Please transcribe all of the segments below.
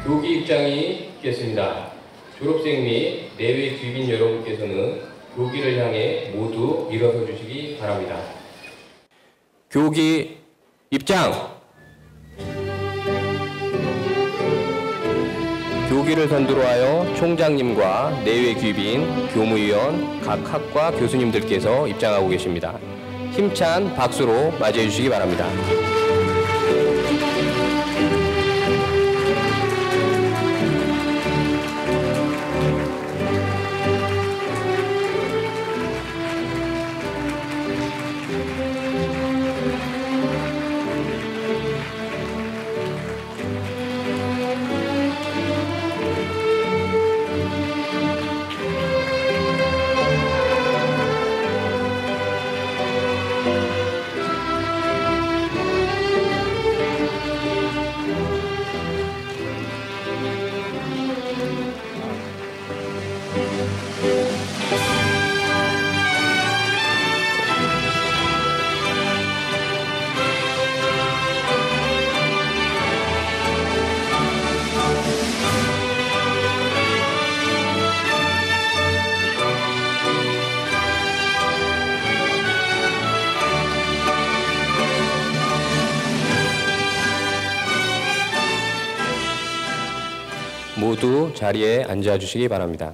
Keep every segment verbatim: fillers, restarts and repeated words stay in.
교기 입장이 있겠습니다. 졸업생 및 내외 귀빈 여러분께서는 교기를 향해 모두 일어서 주시기 바랍니다. 교기 입장! 교기를 선두로 하여 총장님과 내외 귀빈, 교무위원, 각 학과 교수님들께서 입장하고 계십니다. 힘찬 박수로 맞이해 주시기 바랍니다. 모두 자리에 앉아 주시기 바랍니다.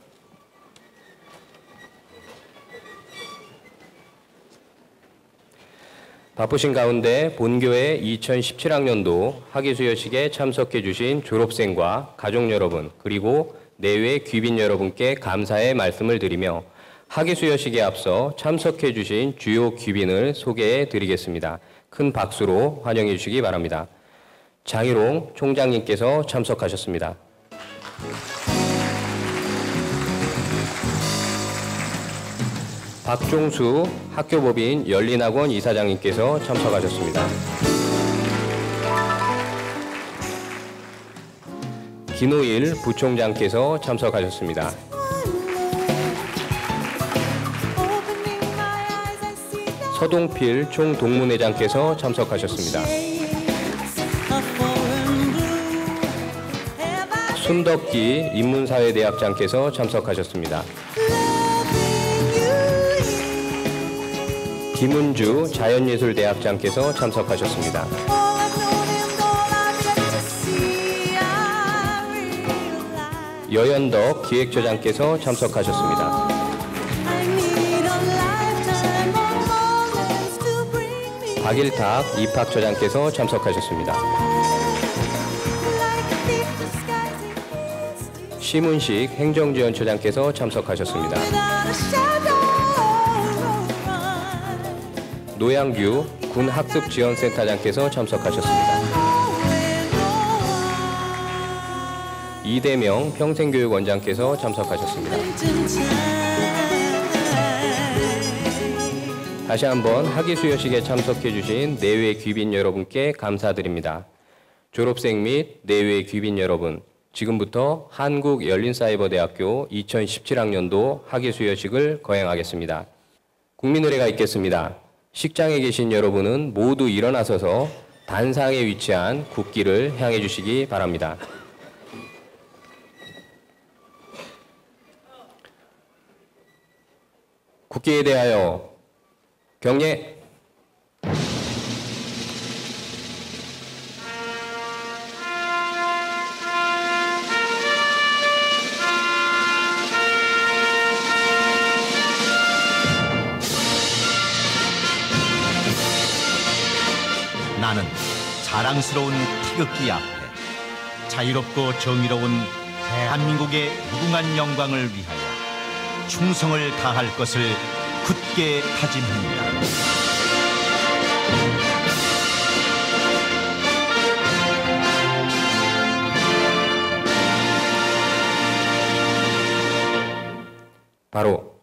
바쁘신 가운데 본교회 이천십칠 학년도 학예수여식에 참석해 주신 졸업생과 가족 여러분 그리고 내외 귀빈 여러분께 감사의 말씀을 드리며 학예수여식에 앞서 참석해 주신 주요 귀빈을 소개해 드리겠습니다. 큰 박수로 환영해 주시기 바랍니다. 장희롱 총장님께서 참석하셨습니다. 박종수 학교법인 열린학원 이사장님께서 참석하셨습니다. 김호일 부총장께서 참석하셨습니다. 서동필 총동문회장께서 참석하셨습니다. 순덕기 인문사회대학장께서 참석하셨습니다. 김은주 자연예술대학장께서 참석하셨습니다. 여연덕 기획처장께서 참석하셨습니다. 박일탁 입학처장께서 참석하셨습니다. 심은식 행정지원처장께서 참석하셨습니다. 노양규 군학습지원센터장께서 참석하셨습니다. 이대명 평생교육원장께서 참석하셨습니다. 다시 한번 학예수여식에 참석해 주신 내외 귀빈 여러분께 감사드립니다. 졸업생 및 내외 귀빈 여러분, 지금부터 한국열린사이버대학교 이천십칠 학년도 학예수여식을 거행하겠습니다. 국민노래가 있겠습니다. 식장에 계신 여러분은 모두 일어나서서 단상에 위치한 국기를 향해 주시기 바랍니다. 국기에 대하여 경례. 나는 자랑스러운 태극기 앞에 자유롭고 정의로운 대한민국의 무궁한 영광을 위하여 충성을 다할 것을 굳게 다짐합니다. 바로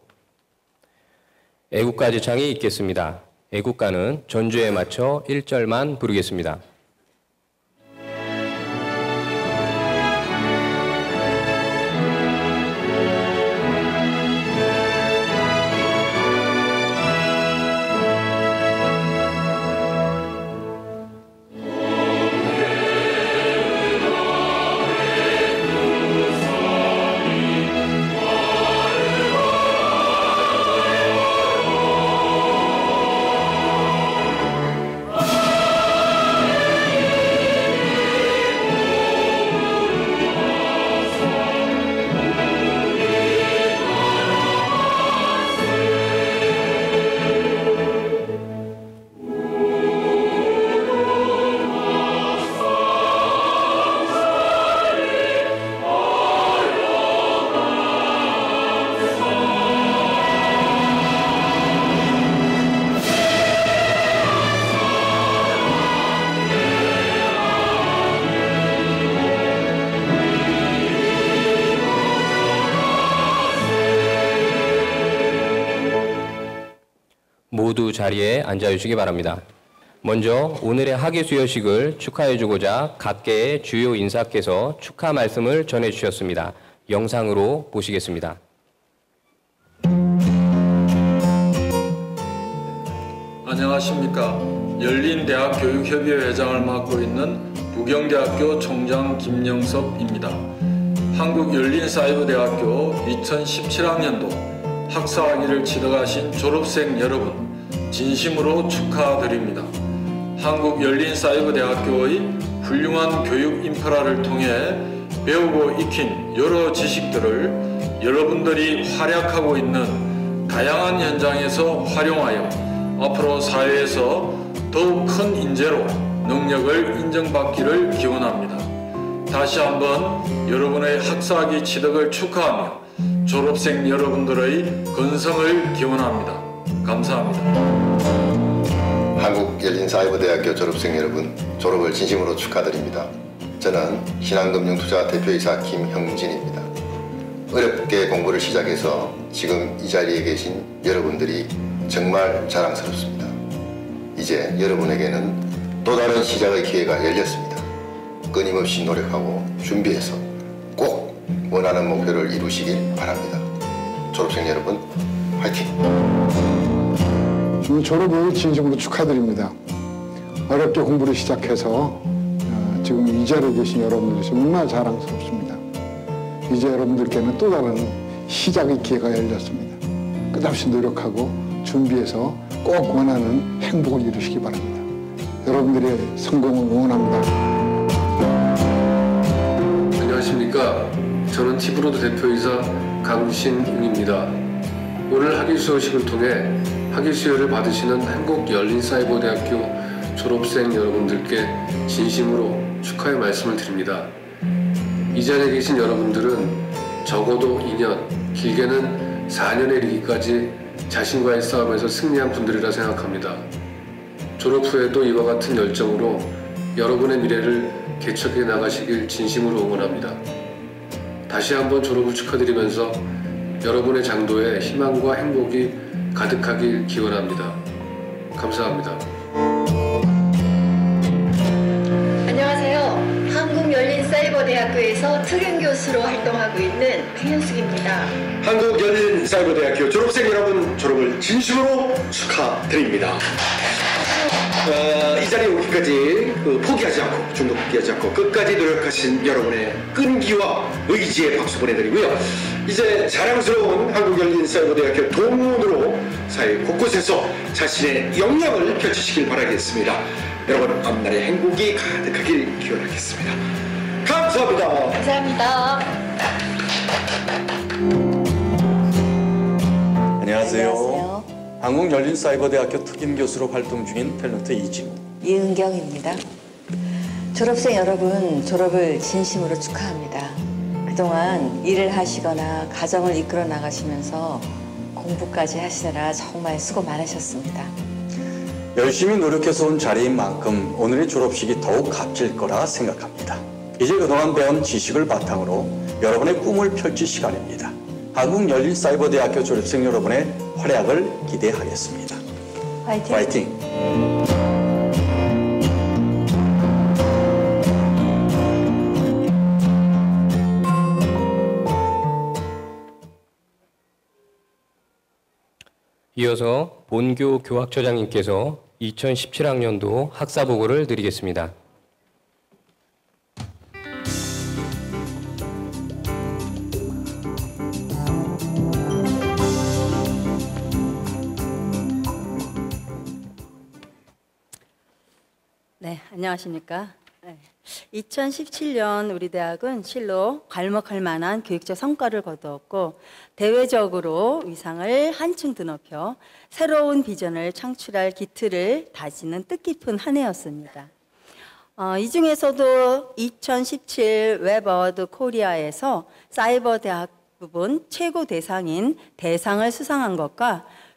애국가 제창이 있겠습니다. 애국가는 전주에 맞춰 일 절만 부르겠습니다. 모두 자리에 앉아주시기 바랍니다. 먼저 오늘의 학예 수여식을 축하해주고자 각계의 주요 인사께서 축하 말씀을 전해주셨습니다. 영상으로 보시겠습니다. 안녕하십니까. 열린대학교육협의회 회장을 맡고 있는 부경대학교 총장 김영섭입니다. 한국열린사이버대학교 이천십칠 학년도 학사학위를 치러가신 졸업생 여러분 진심으로 축하드립니다. 한국열린사이버대학교의 훌륭한 교육 인프라를 통해 배우고 익힌 여러 지식들을 여러분들이 활약하고 있는 다양한 현장에서 활용하여 앞으로 사회에서 더욱 큰 인재로 능력을 인정받기를 기원합니다. 다시 한번 여러분의 학사학위 취득을 축하하며 졸업생 여러분들의 건성을 기원합니다. 감사합니다. 한국열린사이버대학교 졸업생 여러분, 졸업을 진심으로 축하드립니다. 저는 신한금융투자 대표이사 김형진입니다. 어렵게 공부를 시작해서 지금 이 자리에 계신 여러분들이 정말 자랑스럽습니다. 이제 여러분에게는 또 다른 시작의 기회가 열렸습니다. 끊임없이 노력하고 준비해서 꼭 원하는 목표를 이루시길 바랍니다. 졸업생 여러분, 화이팅! 졸업을 진심으로 축하드립니다. 어렵게 공부를 시작해서 지금 이 자리에 계신 여러분들이 정말 자랑스럽습니다. 이제 여러분들께는 또 다른 시작의 기회가 열렸습니다. 끝없이 노력하고 준비해서 꼭 원하는 행복을 이루시기 바랍니다. 여러분들의 성공을 응원합니다. 안녕하십니까. 저는 티브로드 대표이사 강신웅입니다. 오늘 학위 수여식을 통해 학위 수여를 받으시는 한국열린사이버대학교 졸업생 여러분들께 진심으로 축하의 말씀을 드립니다. 이 자리에 계신 여러분들은 적어도 이 년, 길게는 사 년에 이르기까지 자신과의 싸움에서 승리한 분들이라 생각합니다. 졸업 후에도 이와 같은 열정으로 여러분의 미래를 개척해 나가시길 진심으로 응원합니다. 다시 한번 졸업을 축하드리면서 여러분의 장도에 희망과 행복이 가득하길 기원합니다. 감사합니다. 안녕하세요. 한국열린사이버대학교에서 특임교수로 활동하고 있는 강현숙입니다. 한국열린사이버대학교 졸업생 여러분, 졸업을 진심으로 축하드립니다. 어, 이 자리에 오기까지 그 포기하지 않고, 중도 포기하지 않고 끝까지 노력하신 여러분의 끈기와 의지에 박수 보내드리고요. 이제 자랑스러운 한국열린사이버대학교 동문으로 사회 곳곳에서 자신의 역량을 펼치시길 바라겠습니다. 여러분 앞날에 행복이 가득하길 기원하겠습니다. 감사합니다. 감사합니다. 안녕하세요. 안녕하세요. 한국열린사이버대학교 특임교수로 활동 중인 탤런트 이진우. 이은경입니다. 졸업생 여러분, 졸업을 진심으로 축하합니다. 그동안 일을 하시거나 가정을 이끌어 나가시면서 공부까지 하시느라 정말 수고 많으셨습니다. 열심히 노력해서 온 자리인 만큼 오늘의 졸업식이 더욱 값질 거라 생각합니다. 이제 그동안 배운 지식을 바탕으로 여러분의 꿈을 펼칠 시간입니다. 한국열린사이버대학교 졸업생 여러분의 활약을 기대하겠습니다. 화이팅! 화이팅! 이어서 본교 교학처장님께서 이천십칠 학년도 학사보고를 드리겠습니다. 네, 안녕하십니까. 네. 이천십칠 년 우리 대학은 실로 괄목할 만한 교육적 성과를 거두었고 대외적으로 위상을 한층 드높여 새로운 비전을 창출할 기틀을 다지는 뜻깊은 한 해였습니다. 어, 이 중에서도 이천십칠 웹 어워드 코리아에서 사이버 대학 부분 최고 대상인 대상을 수상한 것과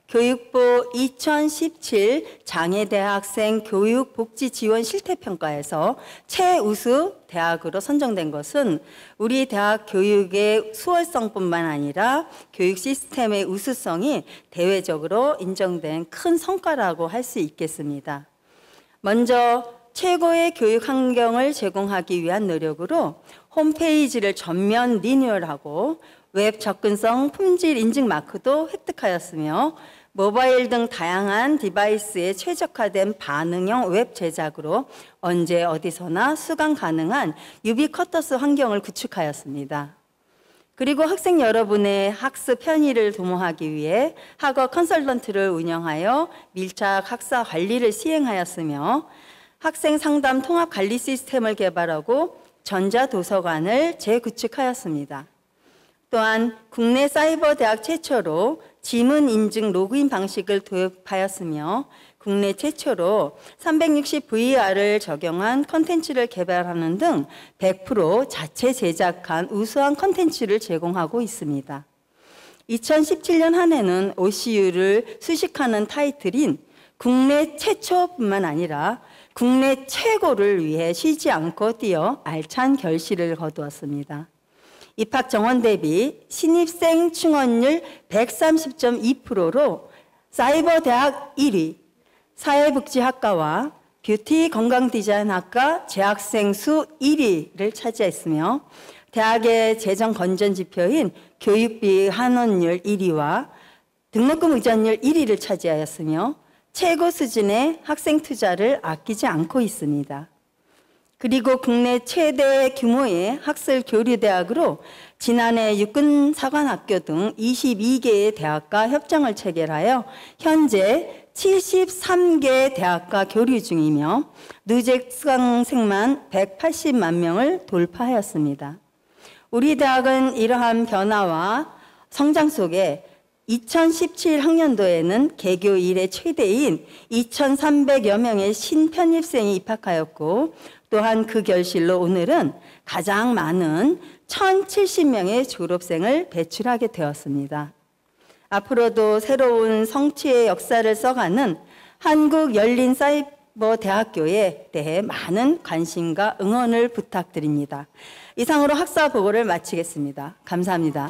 교육부 이천십칠 장애대학생 교육복지지원 실태평가에서 최우수 대학으로 선정된 것은 우리 대학 교육의 수월성뿐만 아니라 교육 시스템의 우수성이 대외적으로 인정된 큰 성과라고 할 수 있겠습니다. 먼저 최고의 교육 환경을 제공하기 위한 노력으로 홈페이지를 전면 리뉴얼하고 웹 접근성 품질 인증 마크도 획득하였으며 모바일 등 다양한 디바이스에 최적화된 반응형 웹 제작으로 언제 어디서나 수강 가능한 유비쿼터스 환경을 구축하였습니다. 그리고 학생 여러분의 학습 편의를 도모하기 위해 학업 컨설턴트를 운영하여 밀착 학사 관리를 시행하였으며 학생 상담 통합 관리 시스템을 개발하고 전자도서관을 재구축하였습니다. 또한 국내 사이버 대학 최초로 지문 인증 로그인 방식을 도입하였으며 국내 최초로 삼백육십 브이알을 적용한 컨텐츠를 개발하는 등 백 퍼센트 자체 제작한 우수한 컨텐츠를 제공하고 있습니다. 이천십칠 년 한 해는 오씨유를 수식하는 타이틀인 국내 최초뿐만 아니라 국내 최고를 위해 쉬지 않고 뛰어 알찬 결실을 거두었습니다. 입학 정원 대비 신입생 충원율 백삼십 점 이 퍼센트로 사이버대학 일 위, 사회복지학과와 뷰티 건강디자인학과 재학생 수 일 위를 차지했으며 대학의 재정 건전 지표인 교육비 환원율 일 위와 등록금 의존율 일 위를 차지하였으며 최고 수준의 학생 투자를 아끼지 않고 있습니다. 그리고 국내 최대 규모의 학술 교류 대학으로 지난해 육군사관학교 등 이십이 개의 대학과 협정을 체결하여 현재 칠십삼 개 대학과 교류 중이며 누적 수강생만 백팔십만 명을 돌파하였습니다. 우리 대학은 이러한 변화와 성장 속에 이천십칠 학년도에는 개교 이래 최대인 이천삼백여 명의 신편입생이 입학하였고 또한 그 결실로 오늘은 가장 많은 천칠십 명의 졸업생을 배출하게 되었습니다. 앞으로도 새로운 성취의 역사를 써가는 한국열린사이버대학교에 대해 많은 관심과 응원을 부탁드립니다. 이상으로 학사 보고를 마치겠습니다. 감사합니다.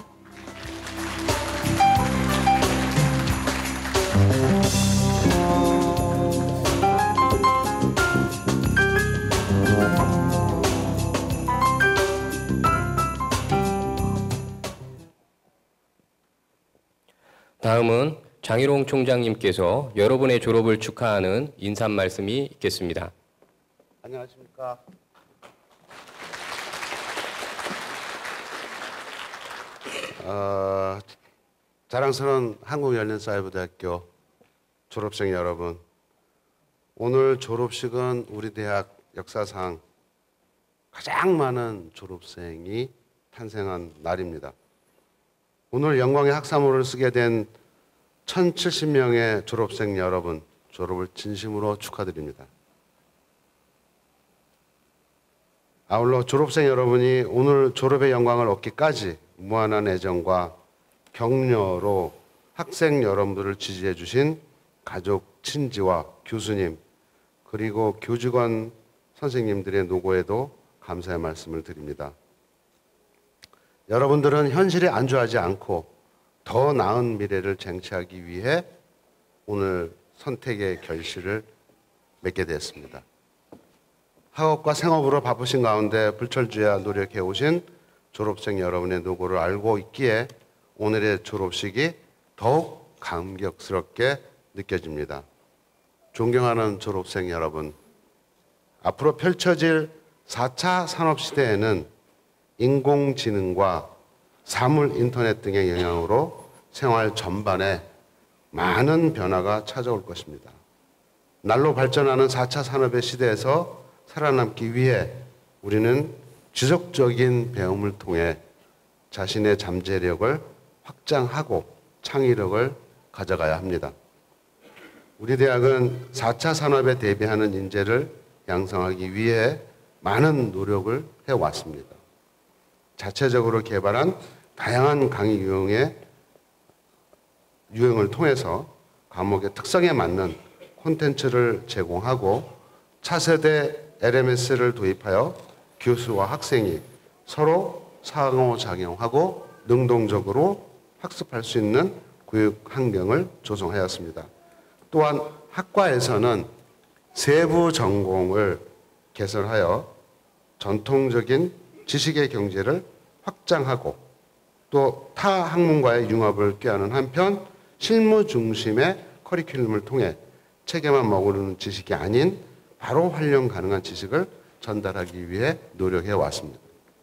다음은 장희롱 총장님께서 여러분의 졸업을 축하하는 인사 말씀이 있겠습니다. 안녕하십니까. 어, 자랑스러운 한국열린사이버대학교 졸업생 여러분, 오늘 졸업식은 우리 대학 역사상 가장 많은 졸업생이 탄생한 날입니다. 오늘 영광의 학사모를 쓰게 된 천칠십 명의 졸업생 여러분, 졸업을 진심으로 축하드립니다. 아울러 졸업생 여러분이 오늘 졸업의 영광을 얻기까지 무한한 애정과 격려로 학생 여러분들을 지지해 주신 가족, 친지와 교수님, 그리고 교직원 선생님들의 노고에도 감사의 말씀을 드립니다. 여러분들은 현실에 안주하지 않고 더 나은 미래를 쟁취하기 위해 오늘 선택의 결실을 맺게 되었습니다. 학업과 생업으로 바쁘신 가운데 불철주야 노력해 오신 졸업생 여러분의 노고를 알고 있기에 오늘의 졸업식이 더욱 감격스럽게 느껴집니다. 존경하는 졸업생 여러분, 앞으로 펼쳐질 사 차 산업시대에는 인공지능과 사물 인터넷 등의 영향으로 생활 전반에 많은 변화가 찾아올 것입니다. 날로 발전하는 사 차 산업의 시대에서 살아남기 위해 우리는 지속적인 배움을 통해 자신의 잠재력을 확장하고 창의력을 가져가야 합니다. 우리 대학은 사 차 산업에 대비하는 인재를 양성하기 위해 많은 노력을 해왔습니다. 자체적으로 개발한 다양한 강의 유형의 유형을 통해서 과목의 특성에 맞는 콘텐츠를 제공하고 차세대 엘엠에스를 도입하여 교수와 학생이 서로 상호작용하고 능동적으로 학습할 수 있는 교육 환경을 조성하였습니다. 또한 학과에서는 세부 전공을 개설하여 전통적인 지식의 경제를 확장하고 또 타 학문과의 융합을 꾀하는 한편 실무 중심의 커리큘럼을 통해 책에만 머무르는 지식이 아닌 바로 활용 가능한 지식을 전달하기 위해 노력해 왔습니다.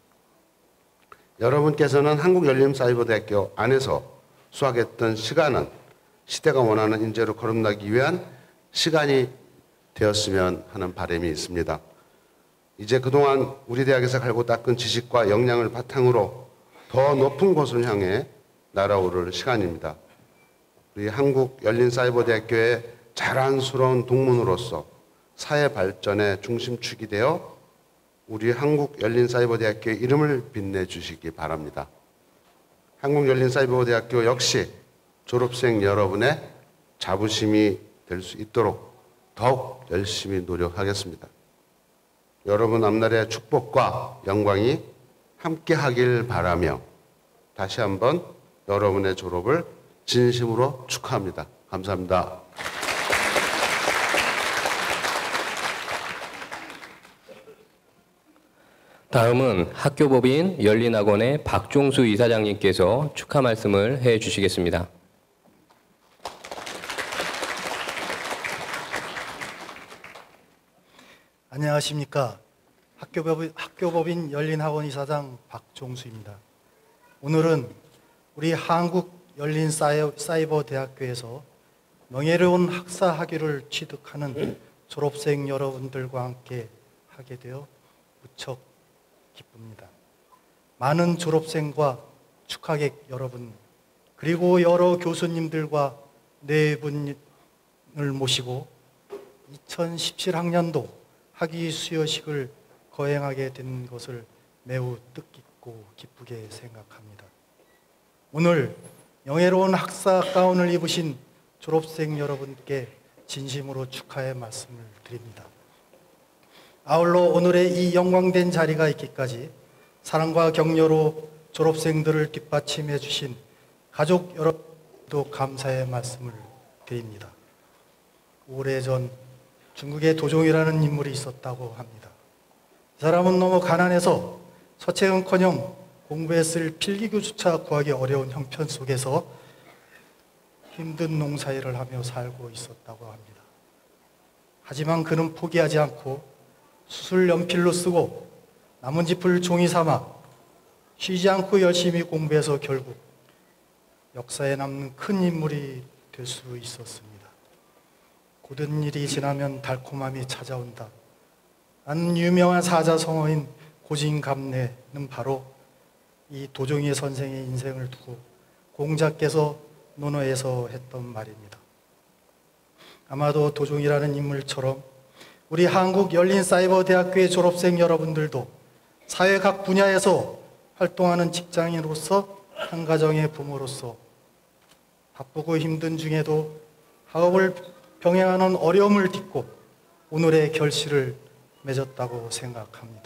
여러분께서는 한국열린사이버대학교 안에서 수학했던 시간은 시대가 원하는 인재로 거듭나기 위한 시간이 되었으면 하는 바람이 있습니다. 이제 그동안 우리 대학에서 갈고 닦은 지식과 역량을 바탕으로 더 높은 곳을 향해 날아오를 시간입니다. 우리 한국열린사이버대학교의 자랑스러운 동문으로서 사회 발전의 중심축이 되어 우리 한국열린사이버대학교의 이름을 빛내주시기 바랍니다. 한국열린사이버대학교 역시 졸업생 여러분의 자부심이 될 수 있도록 더욱 열심히 노력하겠습니다. 여러분 앞날의 축복과 영광이 함께하길 바라며 다시 한번 여러분의 졸업을 진심으로 축하합니다. 감사합니다. 다음은 학교법인 열린학원의 박종수 이사장님께서 축하 말씀을 해 주시겠습니다. 안녕하십니까. 학교법인, 학교법인 열린학원 이사장 박종수입니다. 오늘은 우리 한국열린사이버대학교에서 명예로운 학사 학위를 취득하는 졸업생 여러분들과 함께 하게 되어 무척 기쁩니다. 많은 졸업생과 축하객 여러분, 그리고 여러 교수님들과 네 분을 모시고 이천십칠 학년도 학위 수여식을 거행하게 된 것을 매우 뜻깊고 기쁘게 생각합니다. 오늘 영예로운 학사 가운을 입으신 졸업생 여러분께 진심으로 축하의 말씀을 드립니다. 아울러 오늘의 이 영광된 자리가 있기까지 사랑과 격려로 졸업생들을 뒷받침해 주신 가족 여러분도 감사의 말씀을 드립니다. 오래전 중국에 도종이라는 인물이 있었다고 합니다. 이 사람은 너무 가난해서 서책은커녕 공부에 쓸 필기구조차 구하기 어려운 형편 속에서 힘든 농사일을 하며 살고 있었다고 합니다. 하지만 그는 포기하지 않고 수술 연필로 쓰고 나뭇잎을 종이 삼아 쉬지 않고 열심히 공부해서 결국 역사에 남는 큰 인물이 될 수 있었습니다. 고된 일이 지나면 달콤함이 찾아온다. 라는 유명한 사자성어인 고진감래는 바로 이 도종이 선생의 인생을 두고 공자께서 논어에서 했던 말입니다. 아마도 도종이라는 인물처럼 우리 한국열린사이버대학교의 졸업생 여러분들도 사회 각 분야에서 활동하는 직장인으로서 한 가정의 부모로서 바쁘고 힘든 중에도 학업을 병행하는 어려움을 딛고 오늘의 결실을 맺었다고 생각합니다.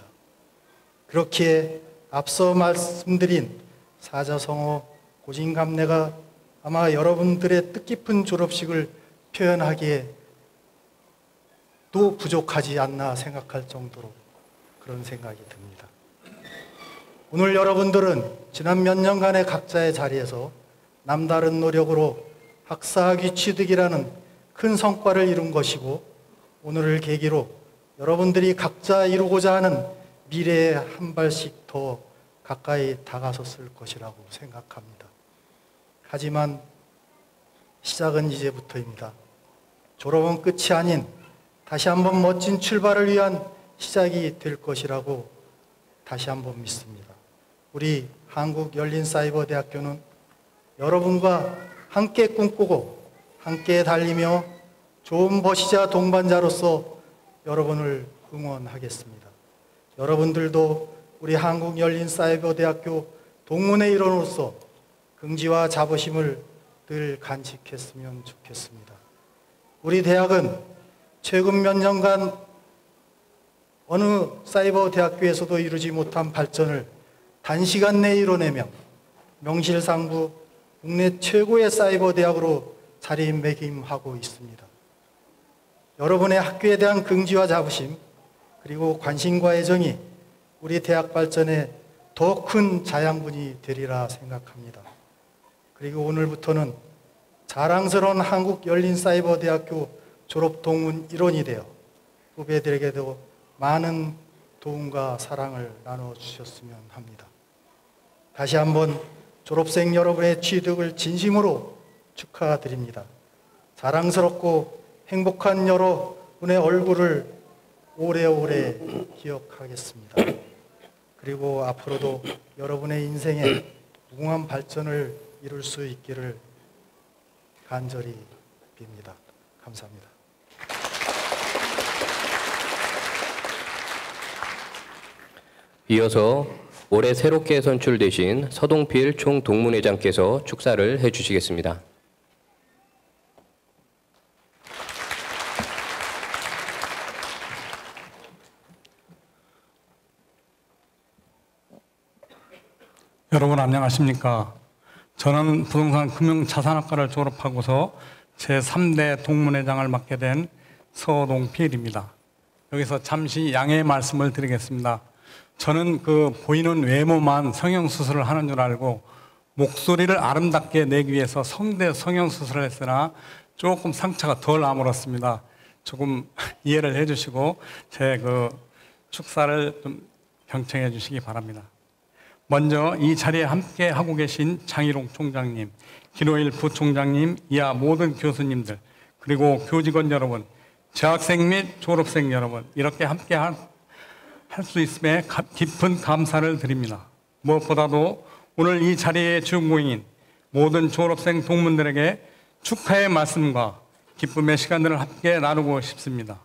그렇기에 앞서 말씀드린 사자성어 고진감래가 아마 여러분들의 뜻깊은 졸업식을 표현하기에 또 부족하지 않나 생각할 정도로 그런 생각이 듭니다. 오늘 여러분들은 지난 몇 년간의 각자의 자리에서 남다른 노력으로 학사학위 취득이라는 큰 성과를 이룬 것이고 오늘을 계기로 여러분들이 각자 이루고자 하는 미래에 한 발씩 더 가까이 다가섰을 것이라고 생각합니다. 하지만 시작은 이제부터입니다. 졸업은 끝이 아닌 다시 한번 멋진 출발을 위한 시작이 될 것이라고 다시 한번 믿습니다. 우리 한국열린사이버대학교는 여러분과 함께 꿈꾸고 함께 달리며 좋은 버시자 동반자로서 여러분을 응원하겠습니다. 여러분들도 우리 한국열린사이버대학교 동문의 일원으로서 긍지와 자부심을 늘 간직했으면 좋겠습니다. 우리 대학은 최근 몇 년간 어느 사이버 대학교에서도 이루지 못한 발전을 단시간 내에 이뤄내며 명실상부 국내 최고의 사이버 대학으로 자리매김하고 있습니다. 여러분의 학교에 대한 긍지와 자부심 그리고 관심과 애정이 우리 대학 발전에 더 큰 자양분이 되리라 생각합니다. 그리고 오늘부터는 자랑스러운 한국열린사이버대학교 졸업 동문 일원이 되어 후배들에게도 많은 도움과 사랑을 나눠주셨으면 합니다. 다시 한번 졸업생 여러분의 취득을 진심으로 축하드립니다. 자랑스럽고 행복한 여러분의 얼굴을 오래오래 기억하겠습니다. 그리고 앞으로도 여러분의 인생에 무궁한 발전을 이룰 수 있기를 간절히 빕니다. 감사합니다. 이어서 올해 새롭게 선출되신 서동필 총동문회장께서 축사를 해주시겠습니다. 여러분 안녕하십니까? 저는 부동산 금융자산학과를 졸업하고서 제삼 대 동문회장을 맡게 된 서동필입니다. 여기서 잠시 양해의 말씀을 드리겠습니다. 저는 그 보이는 외모만 성형수술을 하는 줄 알고 목소리를 아름답게 내기 위해서 성대 성형수술을 했으나 조금 상처가 덜 아물었습니다. 조금 이해를 해주시고 제 그 축사를 좀 경청해 주시기 바랍니다. 먼저 이 자리에 함께 하고 계신 장희롱 총장님, 김호일 부총장님, 이하 모든 교수님들, 그리고 교직원 여러분, 재학생 및 졸업생 여러분, 이렇게 함께 할 수 있음에 깊은 감사를 드립니다. 무엇보다도 오늘 이 자리의 주인공인 모든 졸업생 동문들에게 축하의 말씀과 기쁨의 시간들을 함께 나누고 싶습니다.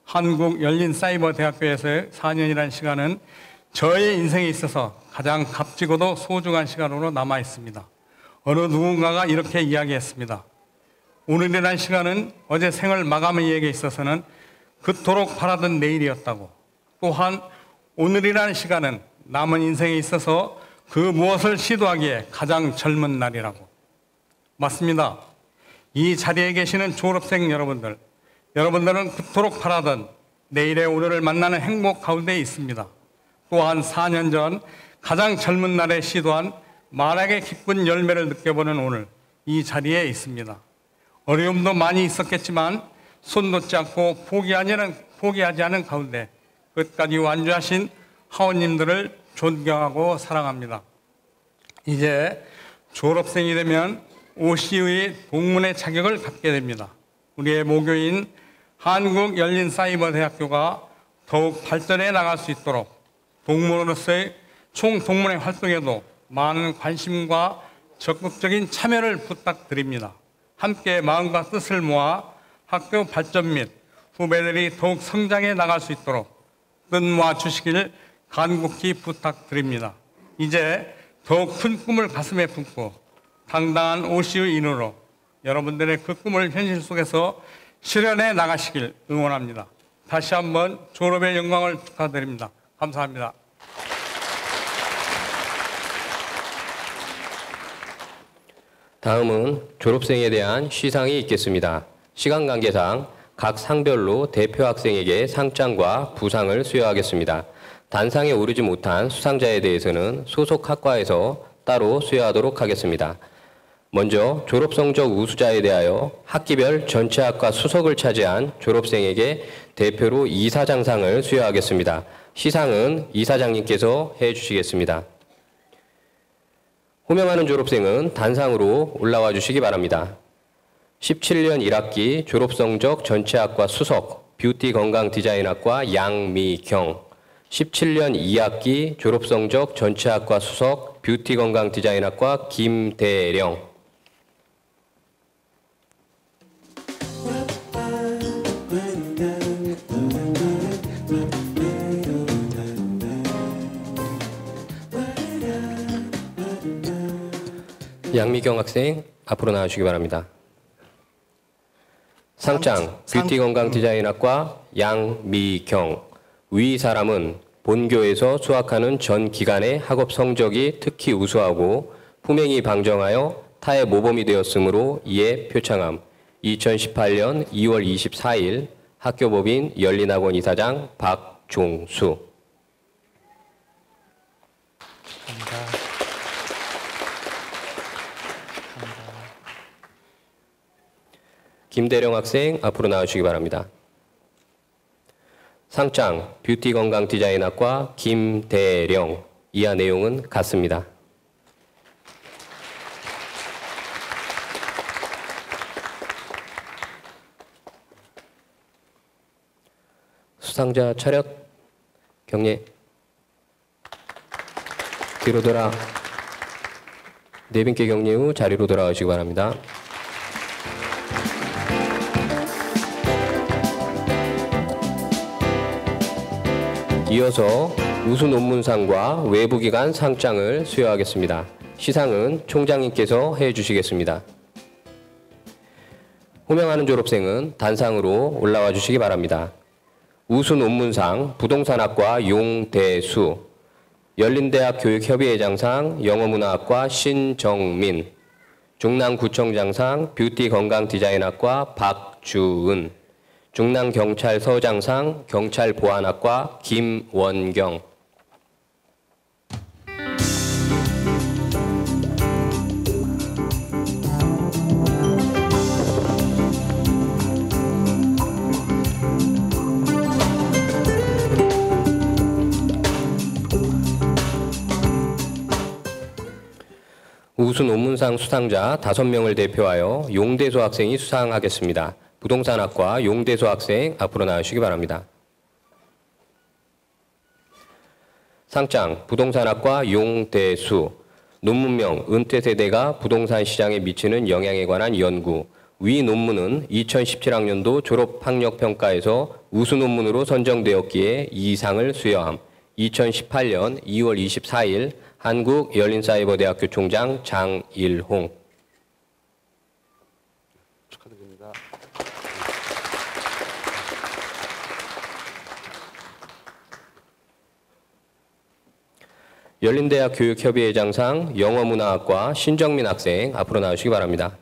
한국열린사이버대학교에서의 사 년이라는 시간은 저의 인생에 있어서 가장 값지고도 소중한 시간으로 남아 있습니다. 어느 누군가가 이렇게 이야기했습니다. 오늘이라는 시간은 어제 생을 마감의 이에게 있어서는 그토록 바라던 내일이었다고. 또한 오늘이라는 시간은 남은 인생에 있어서 그 무엇을 시도하기에 가장 젊은 날이라고. 맞습니다. 이 자리에 계시는 졸업생 여러분들, 여러분들은 그토록 바라던 내일의 오늘을 만나는 행복 가운데 있습니다. 또한 사 년 전 가장 젊은 날에 시도한 만악의 기쁜 열매를 느껴보는 오늘 이 자리에 있습니다. 어려움도 많이 있었겠지만 손 놓지 않고 포기하지 않은, 포기하지 않은 가운데 끝까지 완주하신 하원님들을 존경하고 사랑합니다. 이제 졸업생이 되면 오씨의 동문회 자격을 갖게 됩니다. 우리의 모교인 한국열린사이버대학교가 더욱 발전해 나갈 수 있도록 동문으로서의 총동문회 활동에도 많은 관심과 적극적인 참여를 부탁드립니다. 함께 마음과 뜻을 모아 학교 발전 및 후배들이 더욱 성장해 나갈 수 있도록 뜻 모아 주시길 간곡히 부탁드립니다. 이제 더욱 큰 꿈을 가슴에 품고 당당한 오씨의 인으로 여러분들의 그 꿈을 현실 속에서 실현해 나가시길 응원합니다. 다시 한번 졸업의 영광을 축하드립니다. 감사합니다. 다음은 졸업생에 대한 시상이 있겠습니다. 시간 관계상 각 상별로 대표 학생에게 상장과 부상을 수여하겠습니다. 단상에 오르지 못한 수상자에 대해서는 소속 학과에서 따로 수여하도록 하겠습니다. 먼저 졸업 성적 우수자에 대하여 학기별 전체 학과 수석을 차지한 졸업생에게 대표로 이사장상을 수여하겠습니다. 시상은 이사장님께서 해주시겠습니다. 호명하는 졸업생은 단상으로 올라와 주시기 바랍니다. 십칠 년 일 학기 졸업성적 전체학과 수석 뷰티 건강 디자인학과 양미경, 십칠 년 이 학기 졸업성적 전체학과 수석 뷰티 건강 디자인학과 김대령, 양미경 학생 앞으로 나와주시기 바랍니다. 상장 뷰티 건강 디자인학과 양미경. 위 사람은 본교에서 수학하는 전 기간의 학업 성적이 특히 우수하고 품행이 방정하여 타의 모범이 되었으므로 이에 표창함. 이천십팔 년 이월 이십사일 학교법인 열린학원 이사장 박종수. 감사합니다. 김대령 학생 앞으로 나와주시기 바랍니다. 상장 뷰티 건강 디자인학과 김대령. 이하 내용은 같습니다. 수상자 차렷, 경례. 뒤로 돌아 네 분께 경례 후 자리로 돌아오시기 바랍니다. 이어서 우수 논문상과 외부기관 상장을 수여하겠습니다. 시상은 총장님께서 해주시겠습니다. 호명하는 졸업생은 단상으로 올라와 주시기 바랍니다. 우수 논문상 부동산학과 용대수, 열린대학 교육협의회장상 영어문화학과 신정민, 중랑구청장상 뷰티건강디자인학과 박주은, 중랑경찰서장상 경찰보안학과 김원경. 우수 논문상 수상자 다섯 명을 대표하여 용대수 학생이 수상하겠습니다. 부동산학과 용대수 학생 앞으로 나와주시기 바랍니다. 상장 부동산학과 용대수. 논문명 은퇴세대가 부동산 시장에 미치는 영향에 관한 연구. 위 논문은 이천십칠 학년도 졸업학력평가에서 우수 논문으로 선정되었기에 이 상을 수여함. 이천십팔 년 이월 이십사일 한국열린사이버대학교 총장 장일홍. 축하드립니다. 열린대학 교육협의회장상 영어문화학과 신정민 학생 앞으로 나오시기 바랍니다.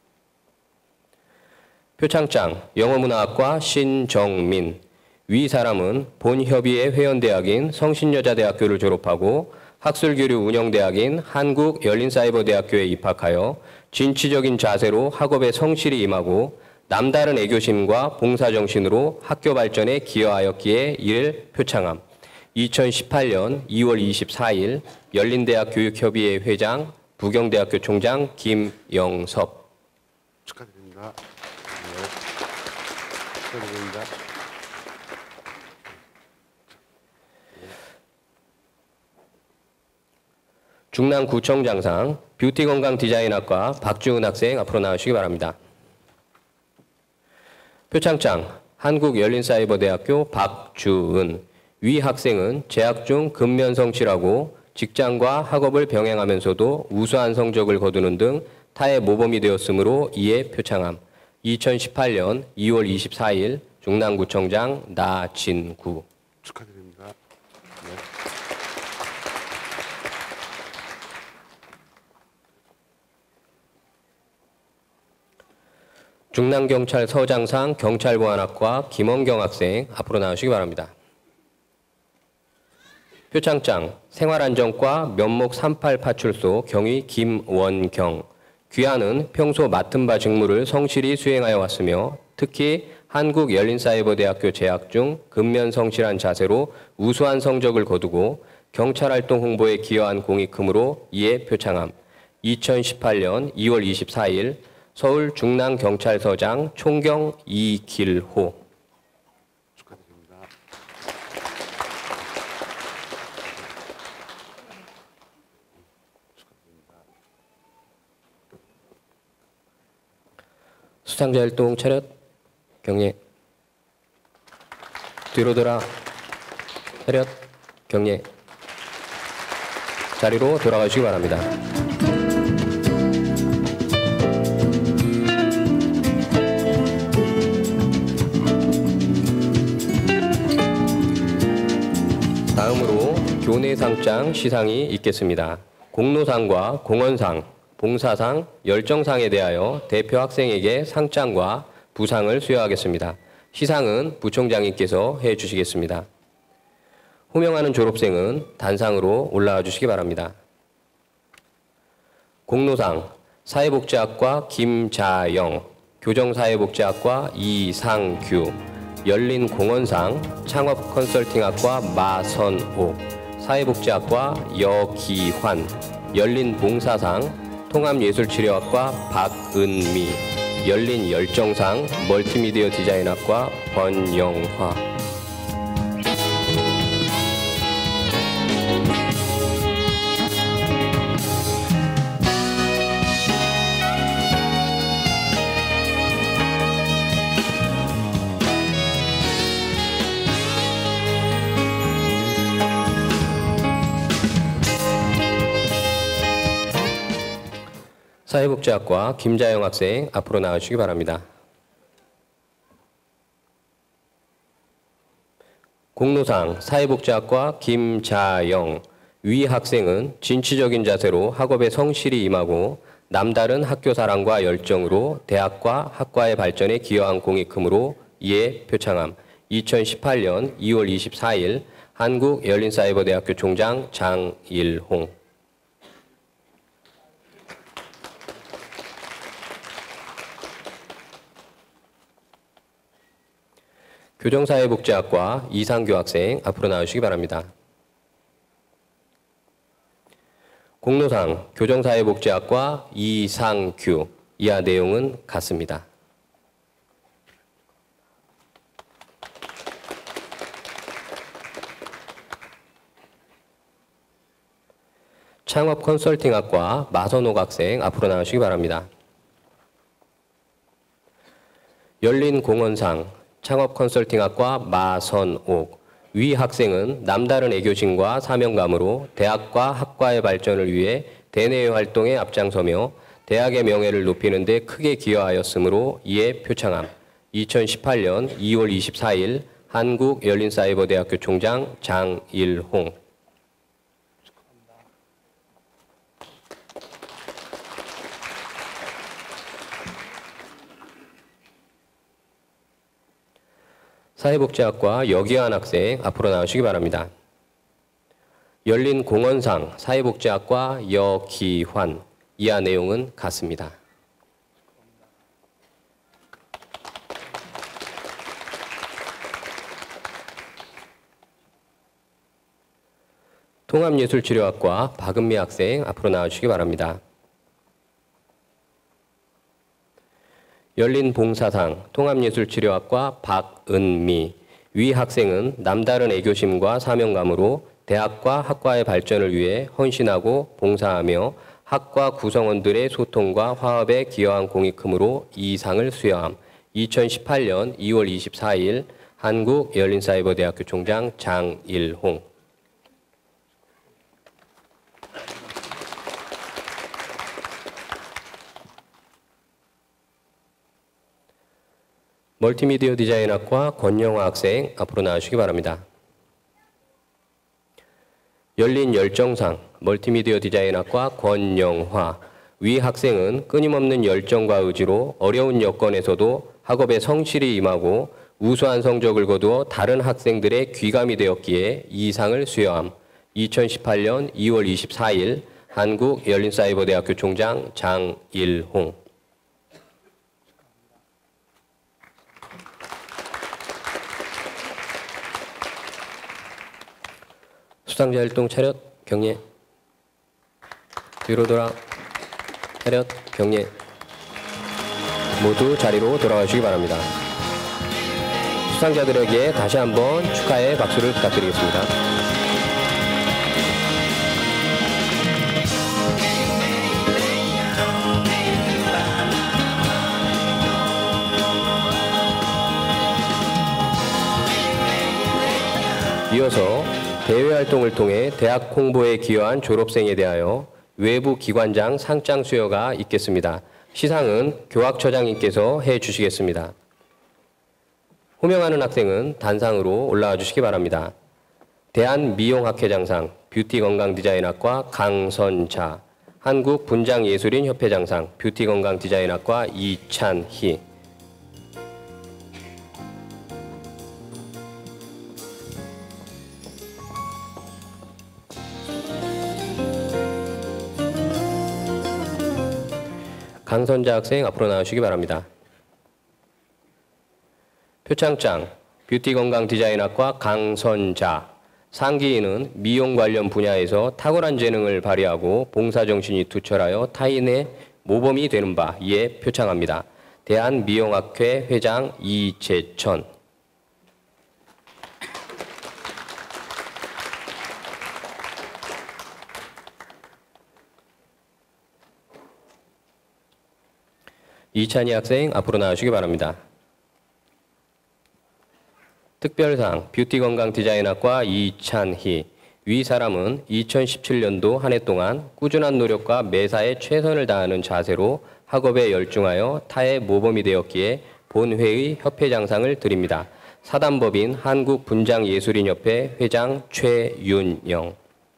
표창장 영어문화학과 신정민. 위 사람은 본 협의회 회원대학인 성신여자대학교를 졸업하고 학술교류 운영대학인 한국열린사이버대학교에 입학하여 진취적인 자세로 학업에 성실히 임하고 남다른 애교심과 봉사정신으로 학교 발전에 기여하였기에 이를 표창함. 이천십팔 년 이월 이십사일 열린대학 교육협의회 회장, 부경대학교 총장 김영섭. 축하드립니다. 네. 축하드립니다. 중랑구청장상 뷰티건강디자인학과 박주은 학생 앞으로 나오시기 바랍니다. 표창장 한국열린사이버대학교 박주은. 위 학생은 재학 중 근면성실하고 직장과 학업을 병행하면서도 우수한 성적을 거두는 등 타의 모범이 되었으므로 이에 표창함. 이천십팔 년 이월 이십사일 중랑구청장 나진구. 축하드립니다. 네. 중랑경찰서장상 경찰보안학과 김원경 학생 앞으로 나오시기 바랍니다. 표창장 생활안전과 면목 삼십팔 파출소 경위 김원경. 귀하는 평소 맡은 바 직무를 성실히 수행하여 왔으며 특히 한국열린사이버대학교 재학 중 근면성실한 자세로 우수한 성적을 거두고 경찰활동 홍보에 기여한 공이 크므로 이에 표창함. 이천십팔 년 이월 이십사일 서울 중랑경찰서장 총경 이길호. 축하드립니다. 수상자 활동 차렷, 경례. 뒤로 돌아 차렷, 경례. 자리로 돌아가시기 바랍니다. 교내상장 시상이 있겠습니다. 공로상과 공헌상, 봉사상, 열정상에 대하여 대표 학생에게 상장과 부상을 수여하겠습니다. 시상은 부총장님께서 해주시겠습니다. 호명하는 졸업생은 단상으로 올라와 주시기 바랍니다. 공로상, 사회복지학과 김자영, 교정사회복지학과 이상규, 열린공헌상, 창업컨설팅학과 마선옥, 사회복지학과 여기환, 열린봉사상, 통합예술치료학과 박은미, 열린열정상, 멀티미디어 디자인학과 권영화. 사회복지학과 김자영 학생 앞으로 나와주시기 바랍니다. 공로상 사회복지학과 김자영, 위 학생은 진취적인 자세로 학업에 성실히 임하고 남다른 학교 사랑과 열정으로 대학과 학과의 발전에 기여한 공이 크므로 이에 표창함. 이천십팔 년 이월 이십사일 한국열린사이버대학교 총장 장일홍. 교정사회복지학과 이상규 학생 앞으로 나오시기 바랍니다. 공로상 교정사회복지학과 이상규, 이하 내용은 같습니다. 창업컨설팅학과 마선옥 학생 앞으로 나오시기 바랍니다. 열린공헌상 창업컨설팅학과 마선옥, 위 학생은 남다른 애교심과 사명감으로 대학과 학과의 발전을 위해 대내외 활동에 앞장서며 대학의 명예를 높이는 데 크게 기여하였으므로 이에 표창함. 이천십팔 년 이월 이십사일 한국열린사이버대학교 총장 장일홍. 사회복지학과 여기환 학생 앞으로 나오시기 바랍니다. 열린공헌상 사회복지학과 여기환, 이하 내용은 같습니다. 통합예술치료학과 박은미 학생 앞으로 나와주시기 바랍니다. 열린봉사상 통합예술치료학과 박은미, 위 학생은 남다른 애교심과 사명감으로 대학과 학과의 발전을 위해 헌신하고 봉사하며 학과 구성원들의 소통과 화합에 기여한 공이 크므로 이 상을 수여함. 이천십팔 년 이월 이십사일 한국열린사이버대학교 총장 장일홍. 멀티미디어 디자인학과 권영화 학생 앞으로 나와주시기 바랍니다. 열린열정상 멀티미디어 디자인학과 권영화, 위 학생은 끊임없는 열정과 의지로 어려운 여건에서도 학업에 성실히 임하고 우수한 성적을 거두어 다른 학생들의 귀감이 되었기에 이 상을 수여함. 이천십팔 년 이월 이십사일 한국열린사이버대학교 총장 장일홍. 수상자 활동 차렷, 경례. 뒤로 돌아, 차렷, 경례. 모두 자리로 돌아와 주시기 바랍니다. 수상자들에게 다시 한번 축하의 박수를 부탁드리겠습니다. 이어서 대외 활동을 통해 대학 홍보에 기여한 졸업생에 대하여 외부 기관장 상장 수여가 있겠습니다. 시상은 교학처장님께서 해 주시겠습니다. 호명하는 학생은 단상으로 올라와 주시기 바랍니다. 대한미용학회장상 뷰티건강디자인학과 강선자, 한국분장예술인협회장상 뷰티건강디자인학과 이찬희, 강선자 학생 앞으로 나오시기 바랍니다. 표창장 뷰티건강디자인학과 강선자, 상기인은 미용 관련 분야에서 탁월한 재능을 발휘하고 봉사정신이 투철하여 타인의 모범이 되는 바 이에 표창합니다. 대한미용학회 회장 이재천, 이찬희 학생 앞으로 나오시기 바랍니다. 특별상 뷰티건강디자인학과 이찬희, 위 사람은 이천십칠 년도 한 해 동안 꾸준한 노력과 매사에 최선을 다하는 자세로 학업에 열중하여 타의 모범이 되었기에 본회의 협회장상을 드립니다. 사단법인 한국분장예술인협회 회장 최윤영,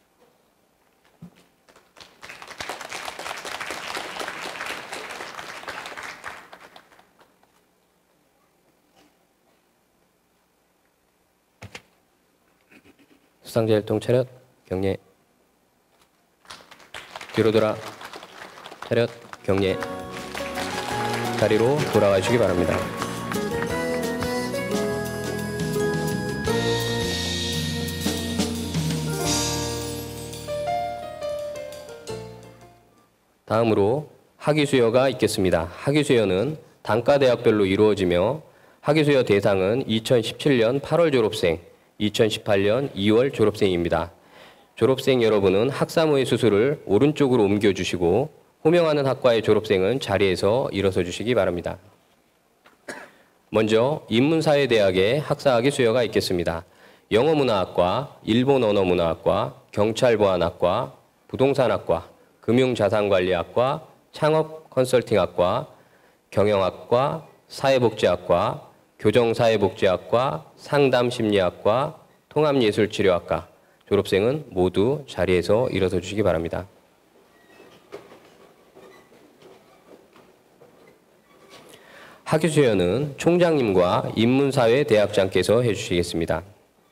수상자일동 차렷, 경례. 뒤로 돌아 차렷, 경례. 자리로 돌아와 주시기 바랍니다. 다음으로 학위수여가 있겠습니다. 학위수여는 단과대학별로 이루어지며 학위수여 대상은 이천십칠 년 팔월 졸업생, 이천십팔 년 이월 졸업생입니다. 졸업생 여러분은 학사모의 수술을 오른쪽으로 옮겨주시고 호명하는 학과의 졸업생은 자리에서 일어서 주시기 바랍니다. 먼저 인문사회대학의 학사학위 수여가 있겠습니다. 영어문화학과, 일본언어문화학과, 경찰보안학과, 부동산학과, 금융자산관리학과, 창업컨설팅학과, 경영학과, 사회복지학과, 교정사회복지학과, 상담심리학과, 통합예술치료학과 졸업생은 모두 자리에서 일어서 주시기 바랍니다. 학위수여는 총장님과 인문사회대학장께서 해주시겠습니다.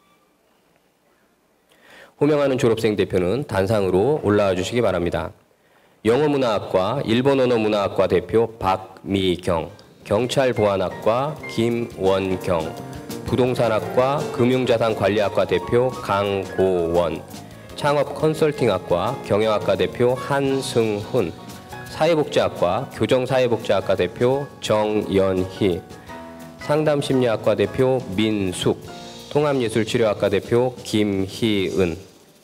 호명하는 졸업생 대표는 단상으로 올라와 주시기 바랍니다. 영어문화학과, 일본언어문화학과 대표 박미경, 경찰보안학과 김원경, 부동산학과 금융자산관리학과 대표 강고원, 창업컨설팅학과 경영학과 대표 한승훈, 사회복지학과 교정사회복지학과 대표 정연희, 상담심리학과 대표 민숙, 통합예술치료학과 대표 김희은,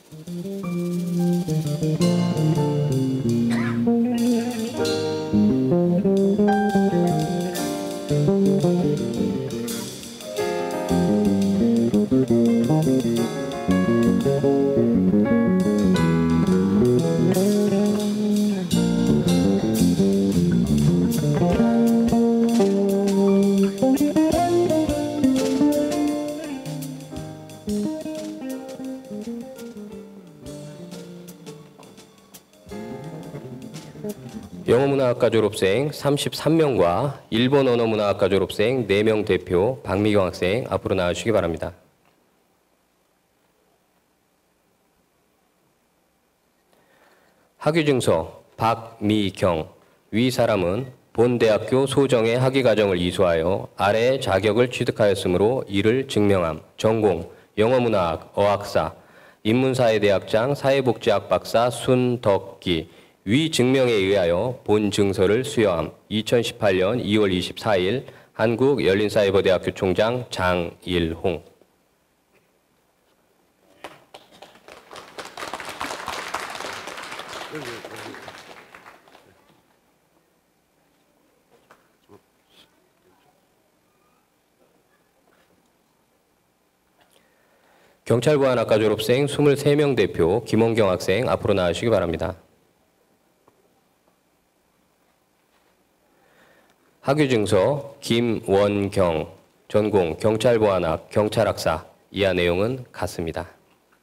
영어문화학과 졸업생 삼십삼 명과 일본언어문화학과 졸업생 네 명 대표 박미경 학생 앞으로 나와주시기 바랍니다. 학위증서 박미경, 위 사람은 본 대학교 소정의 학위과정을 이수하여 아래의 자격을 취득하였으므로 이를 증명함. 전공 영어문화학, 어학사, 인문사회대학장, 사회복지학 박사 순덕기, 위 증명에 의하여 본 증서를 수여함. 이천십팔 년 이월 이십사일 한국열린사이버대학교 총장 장일홍. 경찰보안학과 졸업생 이십삼 명 대표 김원경 학생 앞으로 나와주시기 바랍니다. 학위증서 김원경, 전공 경찰보안학, 경찰학사, 이하 내용은 같습니다.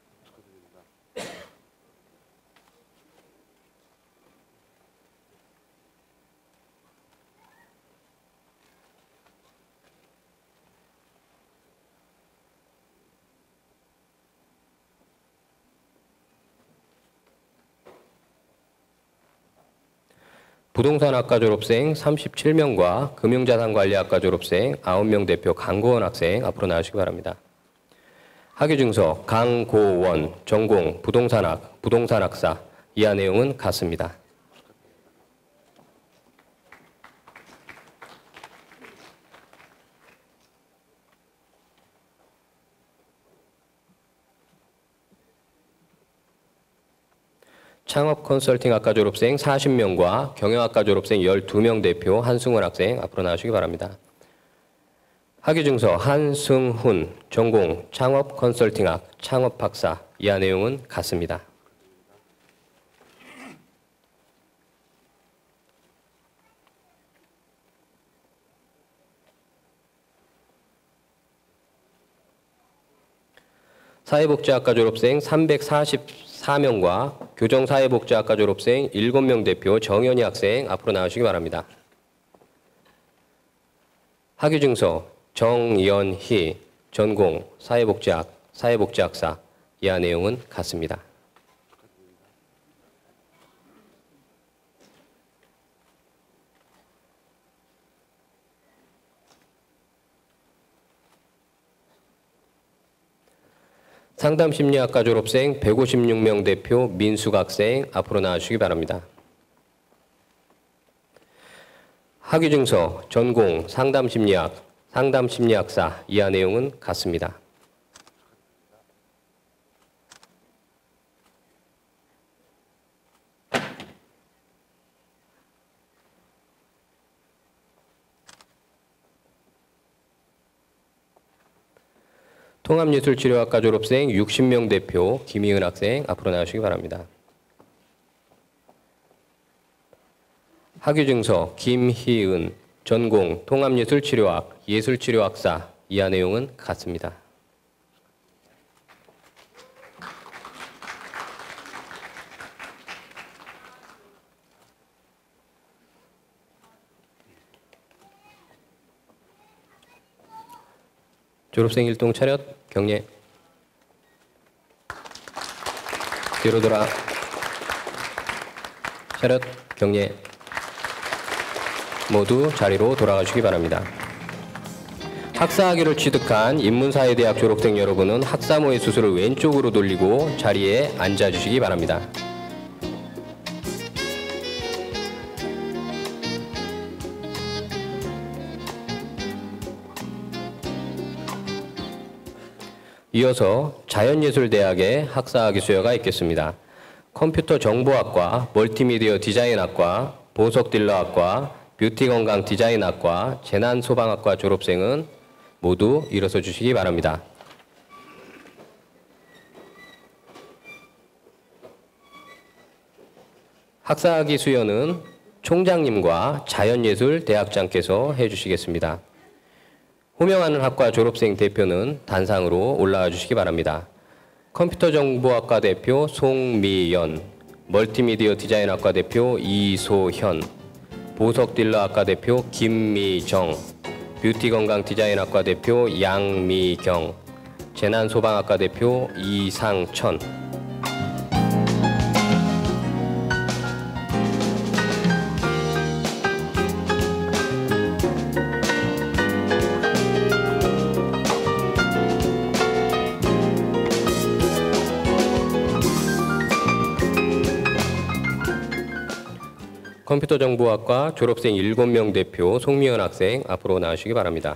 부동산학과 졸업생 삼십칠 명과 금융자산관리학과 졸업생 아홉 명 대표 강고원 학생 앞으로 나오시기 바랍니다. 학위증서 강고원, 전공 부동산학, 부동산학사, 이하 내용은 같습니다. 창업 컨설팅학과 졸업생 사십 명과 경영학과 졸업생 열두 명 대표 한승훈 학생 앞으로 나오시기 바랍니다. 학위증서 한승훈, 전공 창업 컨설팅학, 창업학사, 이하 내용은 같습니다. 사회복지학과 졸업생 삼백사십사 명과 교정사회복지학과 졸업생 일곱 명 대표 정현희 학생 앞으로 나오시기 바랍니다. 학위증서 정연희, 전공 사회복지학, 사회복지학사, 이하 내용은 같습니다. 상담심리학과 졸업생 백오십육 명 대표 민숙 학생 앞으로 나와주시기 바랍니다. 학위증서 전공 상담심리학, 상담심리학사, 이하 내용은 같습니다. 통합예술치료학과 졸업생 육십 명 대표 김희은 학생 앞으로 나오시기 바랍니다. 학위증서 김희은, 전공 통합예술치료학, 예술치료학사, 이하 내용은 같습니다. 졸업생 일동 차렷, 경례. 뒤로 돌아. 차렷, 경례. 모두 자리로 돌아가 주시기 바랍니다. 학사학위를 취득한 인문사회대학 졸업생 여러분은 학사모의 수술을 왼쪽으로 돌리고 자리에 앉아주시기 바랍니다. 이어서 자연예술대학의 학사학위 수여가 있겠습니다. 컴퓨터정보학과, 멀티미디어 디자인학과, 보석딜러학과, 뷰티건강디자인학과, 재난소방학과 졸업생은 모두 일어서 주시기 바랍니다. 학사학위 수여는 총장님과 자연예술대학장께서 해주시겠습니다. 호명하는 학과 졸업생 대표는 단상으로 올라와 주시기 바랍니다. 컴퓨터정보학과 대표 송미연, 멀티미디어 디자인학과 대표 이소현, 보석딜러학과 대표 김미정, 뷰티건강디자인학과 대표 양미경, 재난소방학과 대표 이상천, 컴퓨터정보학과 졸업생 일곱 명 대표 송미연 학생 앞으로 나오시기 바랍니다.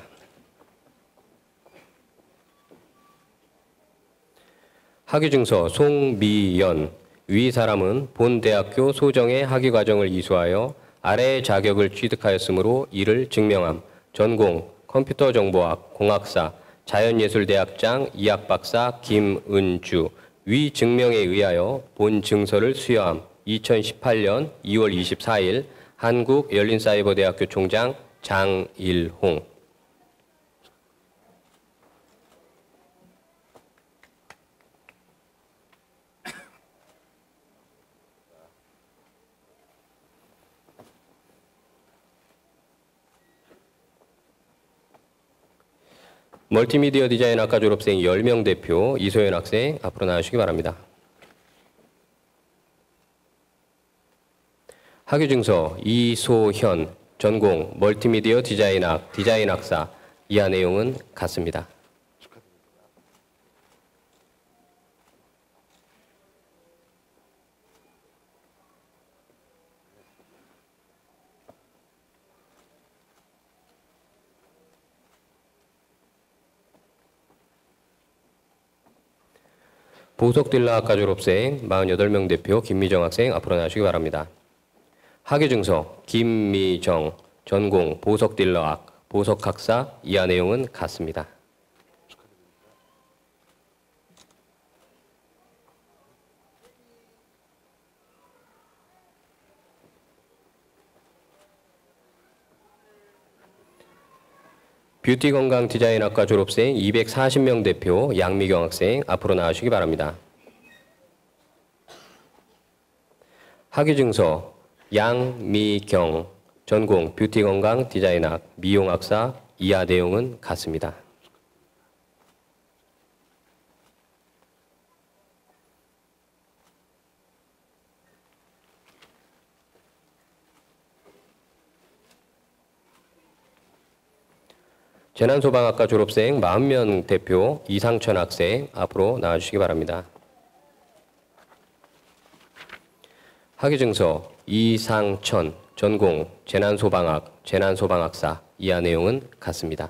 학위증서 송미연, 위 사람은 본 대학교 소정의 학위과정을 이수하여 아래의 자격을 취득하였으므로 이를 증명함. 전공 컴퓨터정보학, 공학사, 자연예술대학장 이학박사 김은주, 위 증명에 의하여 본 증서를 수여함. 이천십팔 년 이월 이십사일 한국열린사이버대학교 총장 장일홍. 멀티미디어 디자인학과 졸업생 열 명 대표 이소연 학생 앞으로 나오시기 바랍니다. 학위증서 이소현, 전공 멀티미디어 디자인학, 디자인학사. 이하 내용은 같습니다. 보석딜라학과 졸업생 사십팔 명 대표 김미정 학생 앞으로 나오시기 바랍니다. 학위증서 김미정, 전공 보석딜러학, 보석학사. 이하 내용은 같습니다. 뷰티 건강 디자인학과 졸업생 이백사십 명 대표 양미경 학생 앞으로 나와주시기 바랍니다. 학위증서 양미경, 전공 뷰티 건강 디자인학, 미용학사. 이하 내용은 같습니다. 재난소방학과 졸업생 사십 명 대표 이상천 학생 앞으로 나와주시기 바랍니다. 학위증서 이상천, 전공 재난소방학, 재난소방학사. 이하 내용은 같습니다.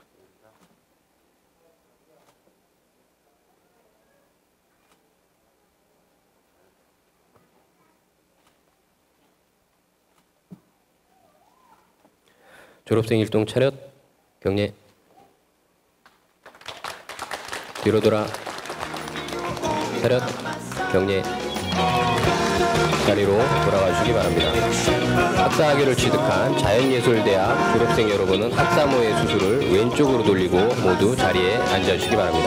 졸업생 일동 차렷, 경례. 뒤로 돌아 차렷, 경례. 자리로 돌아와 주시기 바랍니다. 학사학위를 취득한 자연예술대학 졸업생 여러분은 학사모의 수술을 왼쪽으로 돌리고 모두 자리에 앉아주시기 바랍니다.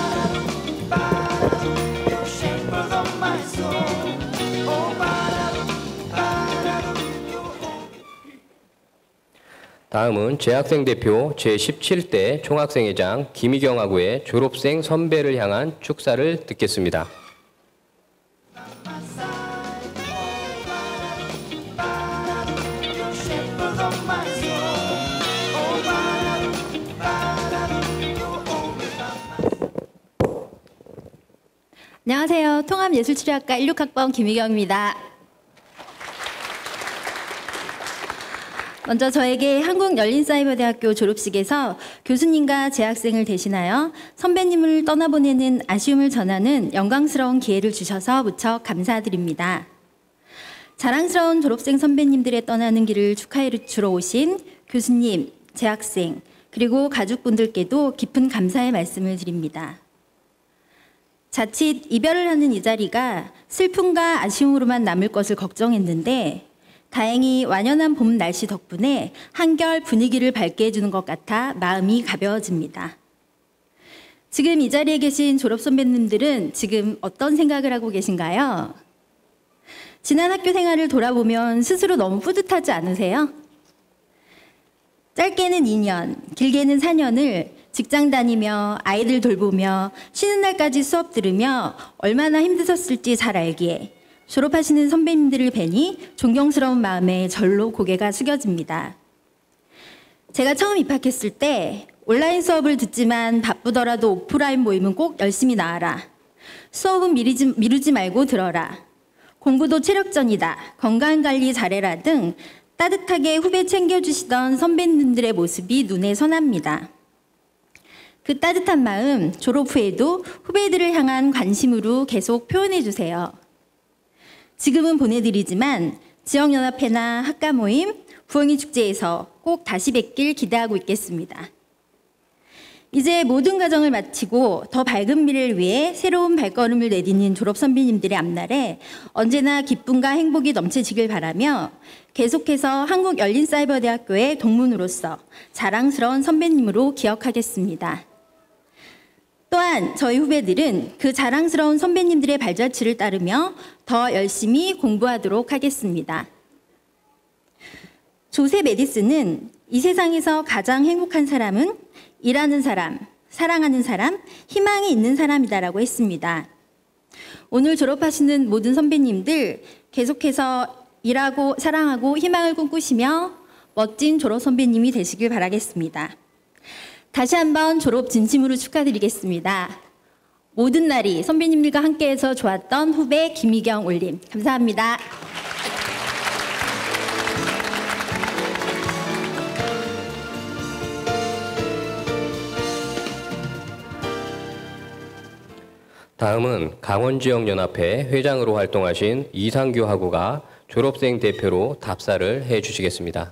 다음은 재학생 대표 제십칠 대 총학생회장 김희경 학우의 졸업생 선배를 향한 축사를 듣겠습니다. 안녕하세요. 통합예술치료학과 십육 학번 김희경입니다. 먼저 저에게 한국열린사이버대학교 졸업식에서 교수님과 재학생을 대신하여 선배님을 떠나보내는 아쉬움을 전하는 영광스러운 기회를 주셔서 무척 감사드립니다. 자랑스러운 졸업생 선배님들의 떠나는 길을 축하해 주러 오신 교수님, 재학생, 그리고 가족분들께도 깊은 감사의 말씀을 드립니다. 자칫 이별을 하는 이 자리가 슬픔과 아쉬움으로만 남을 것을 걱정했는데 다행히 완연한 봄 날씨 덕분에 한결 분위기를 밝게 해주는 것 같아 마음이 가벼워집니다. 지금 이 자리에 계신 졸업 선배님들은 지금 어떤 생각을 하고 계신가요? 지난 학교 생활을 돌아보면 스스로 너무 뿌듯하지 않으세요? 짧게는 이 년, 길게는 사 년을 직장 다니며 아이들 돌보며 쉬는 날까지 수업 들으며 얼마나 힘드셨을지 잘 알기에 졸업하시는 선배님들을 뵈니 존경스러운 마음에 절로 고개가 숙여집니다. 제가 처음 입학했을 때 온라인 수업을 듣지만 바쁘더라도 오프라인 모임은 꼭 열심히 나와라. 수업은 미루지, 미루지 말고 들어라. 공부도 체력전이다. 건강관리 잘해라 등 따뜻하게 후배 챙겨주시던 선배님들의 모습이 눈에 선합니다. 그 따뜻한 마음 졸업 후에도 후배들을 향한 관심으로 계속 표현해 주세요. 지금은 보내드리지만 지역연합회나 학과 모임, 부엉이 축제에서 꼭 다시 뵙길 기대하고 있겠습니다. 이제 모든 과정을 마치고 더 밝은 미래를 위해 새로운 발걸음을 내딛는 졸업 선배님들의 앞날에 언제나 기쁨과 행복이 넘치시길 바라며 계속해서 한국열린사이버대학교의 동문으로서 자랑스러운 선배님으로 기억하겠습니다. 또한 저희 후배들은 그 자랑스러운 선배님들의 발자취를 따르며 더 열심히 공부하도록 하겠습니다. 조셉 에디슨은 이 세상에서 가장 행복한 사람은 일하는 사람, 사랑하는 사람, 희망이 있는 사람이다라고 했습니다. 오늘 졸업하시는 모든 선배님들 계속해서 일하고 사랑하고 희망을 꿈꾸시며 멋진 졸업 선배님이 되시길 바라겠습니다. 다시 한번 졸업 진심으로 축하드리겠습니다. 모든 날이 선배님들과 함께해서 좋았던 후배 김희경 올림. 감사합니다. 다음은 강원지역연합회 회장으로 활동하신 이상규 하구가 졸업생 대표로 답사를 해주시겠습니다.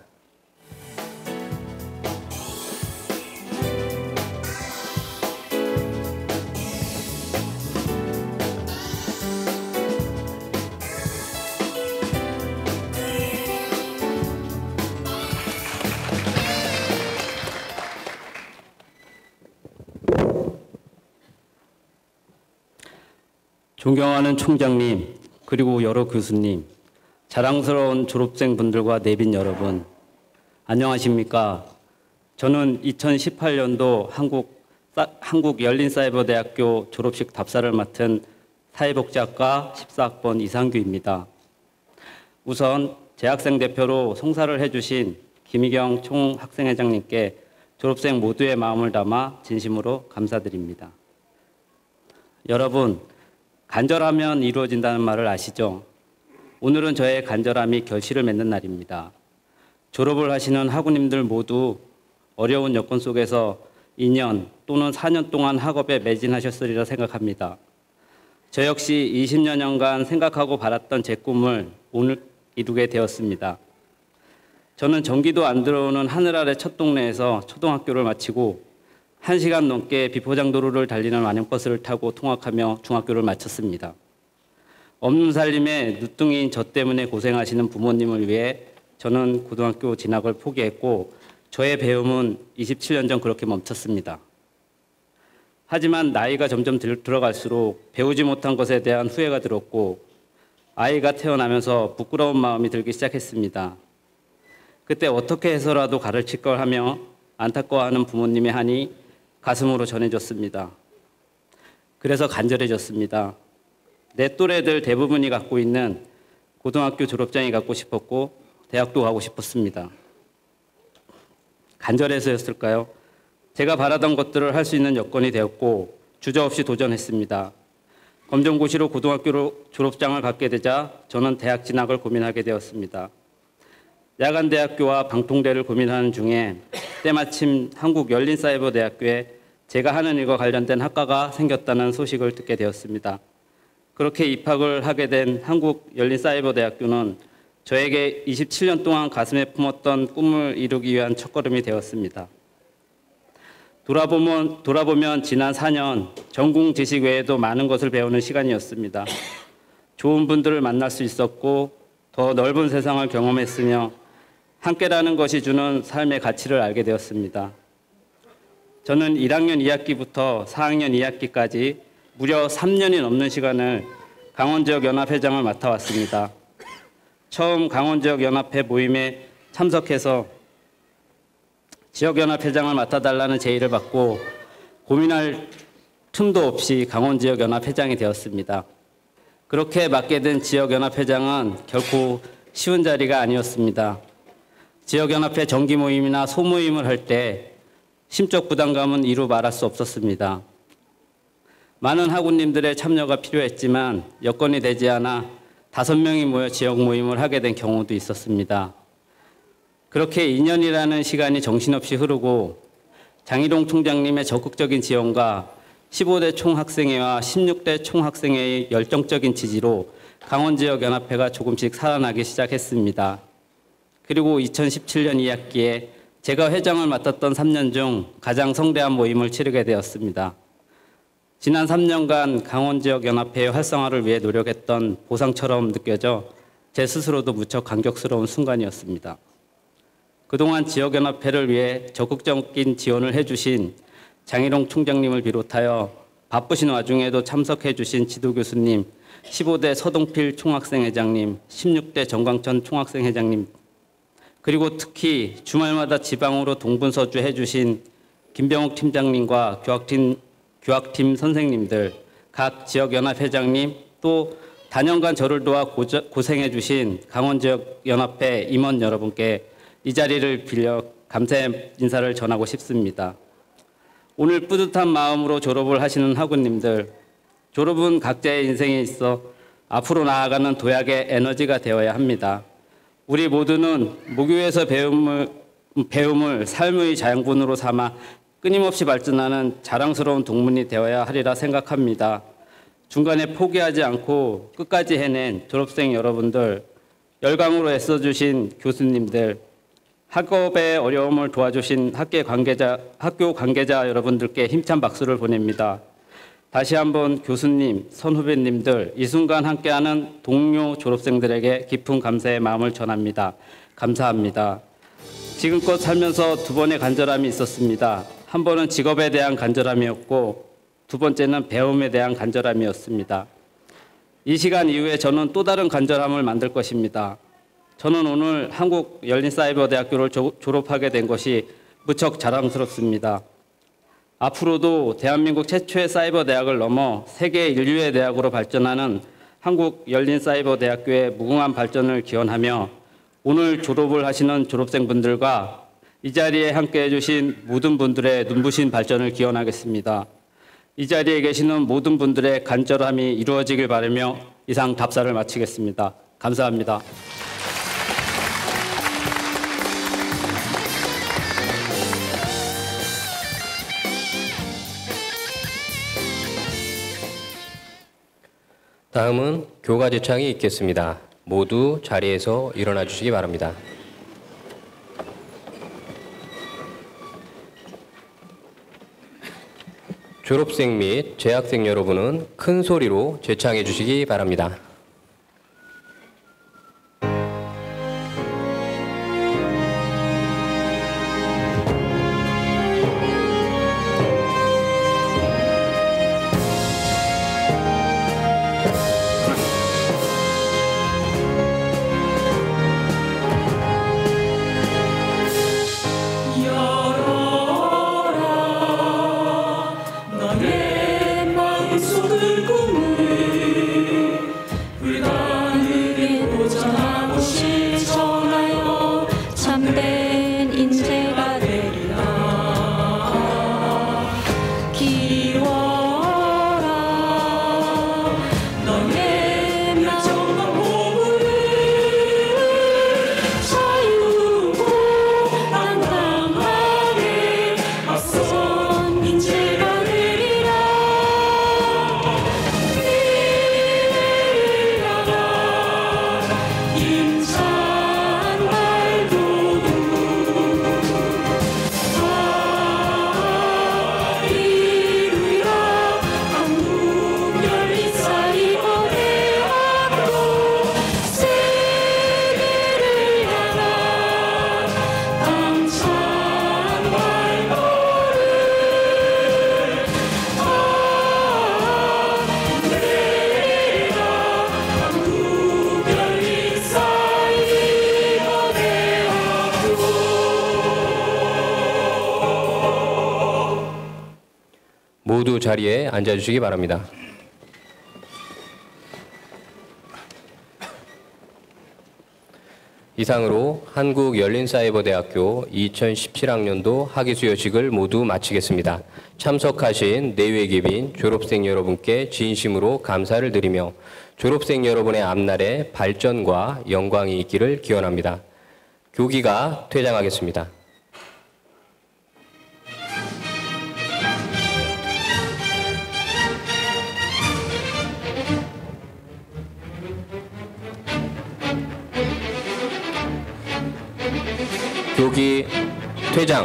존경하는 총장님, 그리고 여러 교수님, 자랑스러운 졸업생분들과 내빈 여러분, 안녕하십니까? 저는 이천십팔 년도 한국, 한국열린사이버대학교 졸업식 답사를 맡은 사회복지학과 십사 학번 이상규입니다. 우선 재학생 대표로 송사를 해주신 김희경 총학생회장님께 졸업생 모두의 마음을 담아 진심으로 감사드립니다. 여러분, 간절하면 이루어진다는 말을 아시죠? 오늘은 저의 간절함이 결실을 맺는 날입니다. 졸업을 하시는 학우님들 모두 어려운 여건 속에서 이 년 또는 사 년 동안 학업에 매진하셨으리라 생각합니다. 저 역시 이십 여년간 생각하고 바랐던 제 꿈을 오늘 이루게 되었습니다. 저는 전기도 안 들어오는 하늘 아래 첫 동네에서 초등학교를 마치고 한 시간 넘게 비포장도로를 달리는 완행버스를 타고 통학하며 중학교를 마쳤습니다. 없는 살림에 누뚱이인 저 때문에 고생하시는 부모님을 위해 저는 고등학교 진학을 포기했고 저의 배움은 이십칠 년 전 그렇게 멈췄습니다. 하지만 나이가 점점 들, 들어갈수록 배우지 못한 것에 대한 후회가 들었고 아이가 태어나면서 부끄러운 마음이 들기 시작했습니다. 그때 어떻게 해서라도 가르칠 걸 하며 안타까워하는 부모님의 한이 가슴으로 전해졌습니다. 그래서 간절해졌습니다. 내 또래들 대부분이 갖고 있는 고등학교 졸업장이 갖고 싶었고 대학도 가고 싶었습니다. 간절해서였을까요? 제가 바라던 것들을 할 수 있는 여건이 되었고 주저없이 도전했습니다. 검정고시로 고등학교로 졸업장을 갖게 되자 저는 대학 진학을 고민하게 되었습니다. 야간대학교와 방통대를 고민하는 중에 때마침 한국열린사이버대학교에 제가 하는 일과 관련된 학과가 생겼다는 소식을 듣게 되었습니다. 그렇게 입학을 하게 된 한국열린사이버대학교는 저에게 이십칠 년 동안 가슴에 품었던 꿈을 이루기 위한 첫걸음이 되었습니다. 돌아보면, 돌아보면 지난 사 년 전공 지식 외에도 많은 것을 배우는 시간이었습니다. 좋은 분들을 만날 수 있었고 더 넓은 세상을 경험했으며 함께라는 것이 주는 삶의 가치를 알게 되었습니다. 저는 일 학년 이 학기부터 사 학년 이 학기까지 무려 삼 년이 넘는 시간을 강원지역연합회장을 맡아왔습니다. 처음 강원지역연합회 모임에 참석해서 지역연합회장을 맡아달라는 제의를 받고 고민할 틈도 없이 강원지역연합회장이 되었습니다. 그렇게 맡게 된 지역연합회장은 결코 쉬운 자리가 아니었습니다. 지역연합회 정기 모임이나 소모임을 할 때 심적 부담감은 이루 말할 수 없었습니다. 많은 학우님들의 참여가 필요했지만 여건이 되지 않아 다섯 명이 모여 지역 모임을 하게 된 경우도 있었습니다. 그렇게 이 년이라는 시간이 정신없이 흐르고 장희동 총장님의 적극적인 지원과 십오 대 총학생회와 십육 대 총학생회의 열정적인 지지로 강원지역연합회가 조금씩 살아나기 시작했습니다. 그리고 이천십칠 년 이 학기에 제가 회장을 맡았던 삼 년 중 가장 성대한 모임을 치르게 되었습니다. 지난 삼 년간 강원지역연합회의 활성화를 위해 노력했던 보상처럼 느껴져 제 스스로도 무척 감격스러운 순간이었습니다. 그동안 지역연합회를 위해 적극적인 지원을 해주신 장희동 총장님을 비롯하여 바쁘신 와중에도 참석해 주신 지도교수님, 십오 대 서동필 총학생회장님, 십육 대 정광천 총학생회장님, 그리고 특히 주말마다 지방으로 동분서주 해주신 김병욱 팀장님과 교학팀, 교학팀 선생님들, 각 지역연합회장님, 또 다년간 저를 도와 고저, 고생해 주신 강원지역연합회 임원 여러분께 이 자리를 빌려 감사의 인사를 전하고 싶습니다. 오늘 뿌듯한 마음으로 졸업을 하시는 학우님들, 졸업은 각자의 인생에 있어 앞으로 나아가는 도약의 에너지가 되어야 합니다. 우리 모두는 모교에서 배움을, 배움을 삶의 자양분으로 삼아 끊임없이 발전하는 자랑스러운 동문이 되어야 하리라 생각합니다. 중간에 포기하지 않고 끝까지 해낸 졸업생 여러분들, 열강으로 애써주신 교수님들, 학업의 어려움을 도와주신 학계 관계자, 학교 관계자 여러분들께 힘찬 박수를 보냅니다. 다시 한번 교수님, 선후배님들, 이 순간 함께하는 동료 졸업생들에게 깊은 감사의 마음을 전합니다. 감사합니다. 지금껏 살면서 두 번의 간절함이 있었습니다. 한 번은 직업에 대한 간절함이었고 두 번째는 배움에 대한 간절함이었습니다. 이 시간 이후에 저는 또 다른 간절함을 만들 것입니다. 저는 오늘 한국열린사이버대학교를 졸업하게 된 것이 무척 자랑스럽습니다. 앞으로도 대한민국 최초의 사이버대학을 넘어 세계 인류의 대학으로 발전하는 한국열린사이버대학교의 무궁한 발전을 기원하며 오늘 졸업을 하시는 졸업생분들과 이 자리에 함께해 주신 모든 분들의 눈부신 발전을 기원하겠습니다. 이 자리에 계시는 모든 분들의 간절함이 이루어지길 바라며 이상 답사를 마치겠습니다. 감사합니다. 다음은 교과 제창이 있겠습니다. 모두 자리에서 일어나 주시기 바랍니다. 졸업생 및 재학생 여러분은 큰 소리로 제창해 주시기 바랍니다. 모두 자리에 앉아주시기 바랍니다. 이상으로 한국열린사이버대학교 이천십칠 학년도 학위수여식을 모두 마치겠습니다. 참석하신 내외 귀빈 졸업생 여러분께 진심으로 감사를 드리며 졸업생 여러분의 앞날에 발전과 영광이 있기를 기원합니다. 교기가 퇴장하겠습니다. 교기 퇴장.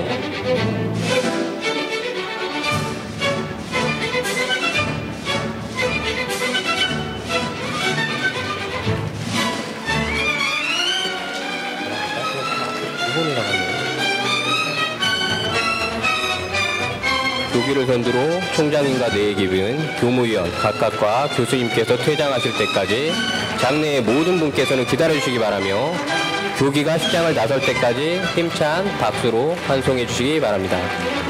교기를 선두로 총장님과 내기빈, 교무위원 각각과 교수님께서 퇴장하실 때까지 장내의 모든 분께서는 기다려주시기 바라며 교기가 식장을 나설 때까지 힘찬 박수로 환송해 주시기 바랍니다.